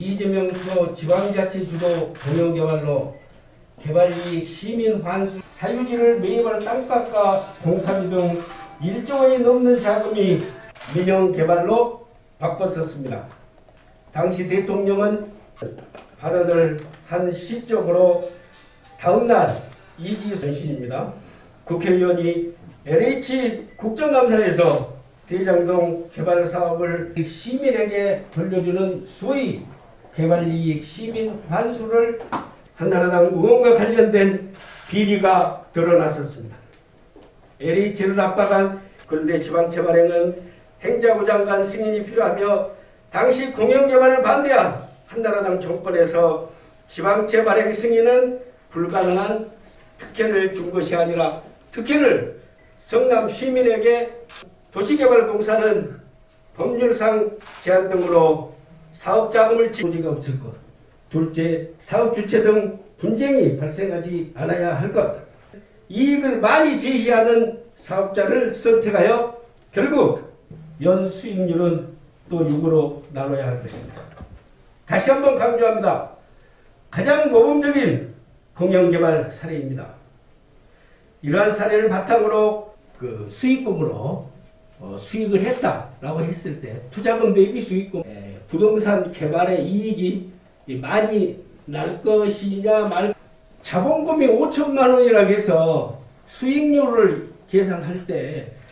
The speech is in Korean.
이재명 표 지방자치 주도 공영개발로 개발이익 시민 환수 사유지를 매입할 땅값과 공사비 등 1조 원이 넘는 자금이 민영개발로 바꿨었습니다. 당시 대통령은 발언을 한 시점으로 다음날 이지선신입니다. 국회의원이 LH 국정감사에서 대장동 개발 사업을 시민에게 돌려주는 소위 개발이익 시민 환수를 한나라당 의원과 관련된 비리가 드러났었습니다. LH를 압박한 근대 지방채 발행은 행자부 장관 승인이 필요하며 당시 공영개발을 반대한 한나라당 정권에서 지방채 발행 승인은 불가능한 특혜를 준 것이 아니라 특혜를 성남 시민에게 도시개발공사는 법률상 제한 등으로 사업자금을 지가 없을 것. 둘째, 사업 주체 등 분쟁이 발생하지 않아야 할 것. 이익을 많이 제시하는 사업자를 선택하여 결국 연수익률은 또 6으로 나눠야 할 것입니다. 다시 한번 강조합니다. 가장 모범적인 공영개발 사례입니다. 이러한 사례를 바탕으로 수익금으로 수익을 했다라고 했을 때 투자금 대비 수익금 부동산 개발의 이익이 많이 날 것이냐 말 자본금이 5천만 원이라고 해서 수익률을 계산할 때